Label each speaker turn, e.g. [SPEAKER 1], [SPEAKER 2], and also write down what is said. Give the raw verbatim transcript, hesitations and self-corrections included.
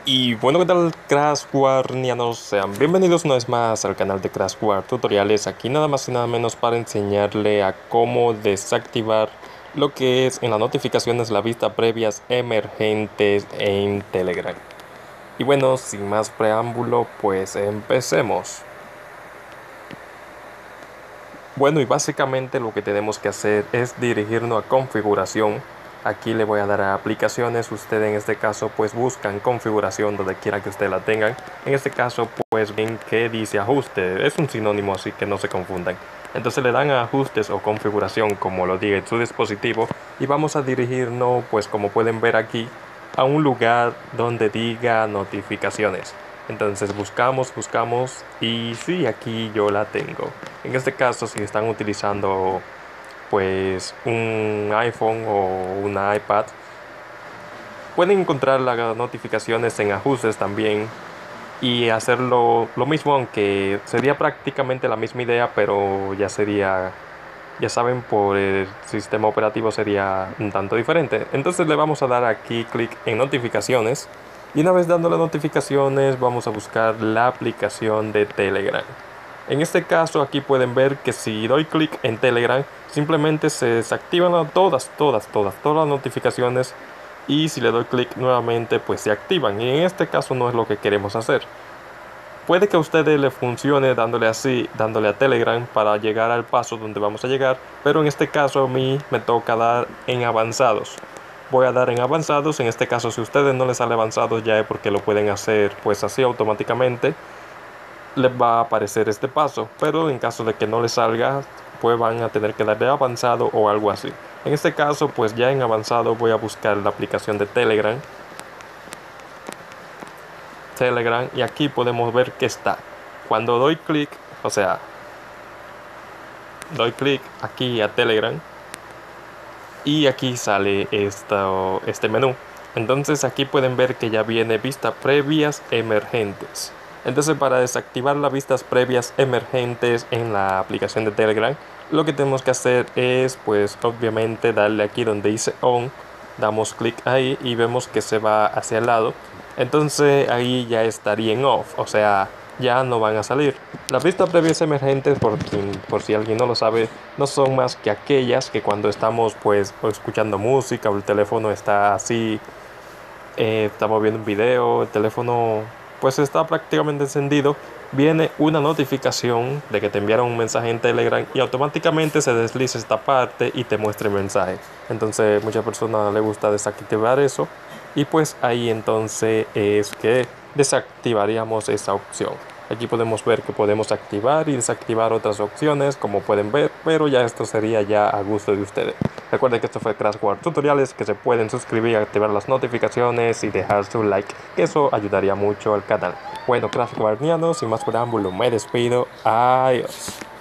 [SPEAKER 1] Y bueno, ¿qué tal, Crash Warnianos? Sean bienvenidos una vez más al canal de Crash War Tutoriales. Aquí nada más y nada menos para enseñarle a cómo desactivar lo que es en las notificaciones la vista previas emergentes en Telegram. Y bueno, sin más preámbulo, pues empecemos. Bueno, y básicamente lo que tenemos que hacer es dirigirnos a configuración. Aquí le voy a dar a aplicaciones. Usted en este caso pues buscan configuración donde quiera que usted la tengan. En este caso pues ven que dice ajuste. Es un sinónimo, así que no se confundan. Entonces le dan a ajustes o configuración como lo diga en su dispositivo. Y vamos a dirigirnos, pues como pueden ver aquí, a un lugar donde diga notificaciones. Entonces buscamos, buscamos y sí, aquí yo la tengo. En este caso, si están utilizando pues un iPhone o un iPad, pueden encontrar las notificaciones en ajustes también y hacerlo lo mismo, aunque sería prácticamente la misma idea, pero ya sería, ya saben, por el sistema operativo sería un tanto diferente. Entonces le vamos a dar aquí clic en notificaciones y una vez dándole notificaciones vamos a buscar la aplicación de Telegram. En este caso aquí pueden ver que si doy clic en Telegram simplemente se desactivan todas, todas, todas, todas las notificaciones y si le doy clic nuevamente pues se activan y en este caso no es lo que queremos hacer. Puede que a ustedes le funcione dándole así, dándole a Telegram para llegar al paso donde vamos a llegar, pero en este caso a mí me toca dar en avanzados. Voy a dar en avanzados, en este caso si a ustedes no les sale avanzados ya es porque lo pueden hacer pues así automáticamente. Les va a aparecer este paso, pero en caso de que no les salga pues van a tener que darle avanzado o algo así. En este caso pues ya en avanzado voy a buscar la aplicación de Telegram Telegram y aquí podemos ver que está. Cuando doy clic, o sea, doy clic aquí a Telegram y aquí sale esto, este menú. Entonces aquí pueden ver que ya viene vista previas emergentes. Entonces para desactivar las vistas previas emergentes en la aplicación de Telegram, lo que tenemos que hacer es pues obviamente darle aquí donde dice on, damos clic ahí y vemos que se va hacia el lado. Entonces ahí ya estaría en off, o sea, ya no van a salir. Las vistas previas emergentes, por, quien, por si alguien no lo sabe, no son más que aquellas que cuando estamos pues escuchando música o el teléfono está así, eh, estamos viendo un video, el teléfono pues está prácticamente encendido, viene una notificación de que te enviaron un mensaje en Telegram y automáticamente se desliza esta parte y te muestra el mensaje. Entonces muchas personas les gusta desactivar eso y pues ahí entonces es que desactivaríamos esa opción. Aquí podemos ver que podemos activar y desactivar otras opciones como pueden ver, pero ya esto sería ya a gusto de ustedes. Recuerden que esto fue Crash War Tutoriales, que se pueden suscribir, activar las notificaciones y dejar su like, que eso ayudaría mucho al canal. Bueno, Crash Warnianos, sin más preámbulo me despido, adiós.